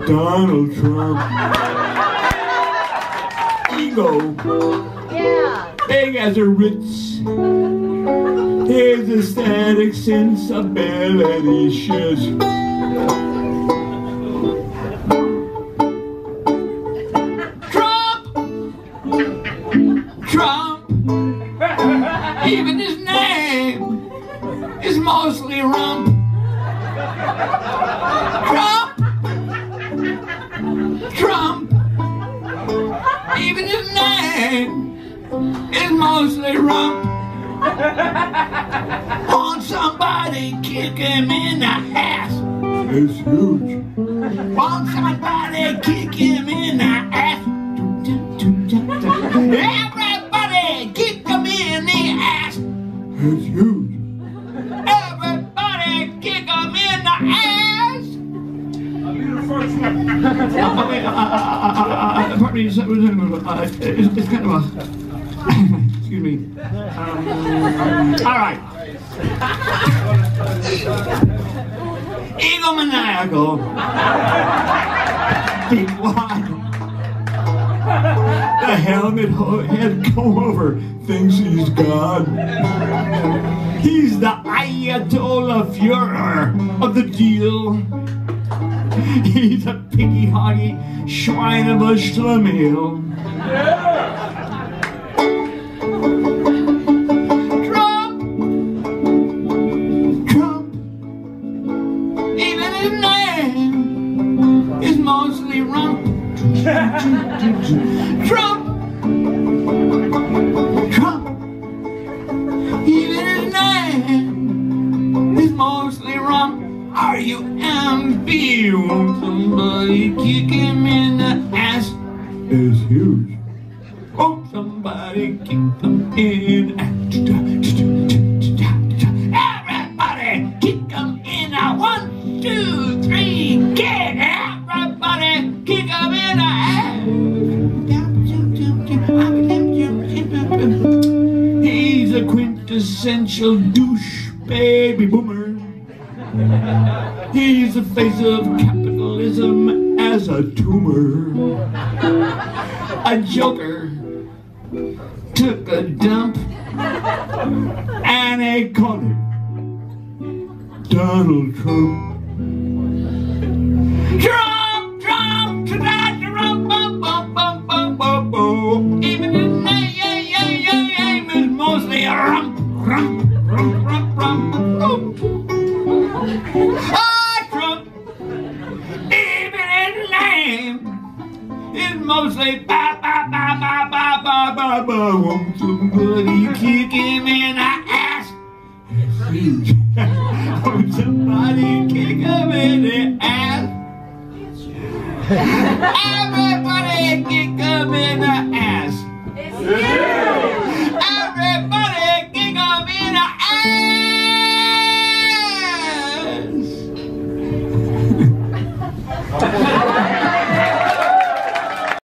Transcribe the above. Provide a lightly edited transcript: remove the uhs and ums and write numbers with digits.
Donald Trump. Ego. Yeah. Big as a Ritz. His aesthetic sensibility should. Trump, even his name is mostly rump. Trump, even his name is mostly rump. Want somebody kick him in the ass? It's huge. Want somebody kick him in the ass? Everybody kick him in the ass. It's huge. Everybody kick him in the ass. It's kind of a. Excuse me. All right. Egomaniacal. Big wide. The helmet head comb over thinks he's God. He's the Ayatollah Führer of the deal. He's a piggy hoggy swine of a schlemiel. Trump, even his name is mostly rump. Trump, even his name is mostly rump. Are you MP? Won't somebody kick him in the ass? It's huge. Won't somebody kick him in the ass? Everybody kick him in the 1, 2, 3, kick! Everybody kick him in the ass! He's a quintessential douche baby boomer. He's the face of capitalism as a tumor. A joker took a dump and they called it Donald Trump. Even his name is mostly a rump. Trump, even his name is mostly won't somebody kick him in the ass? Won't somebody kick him in the ass? Everybody kick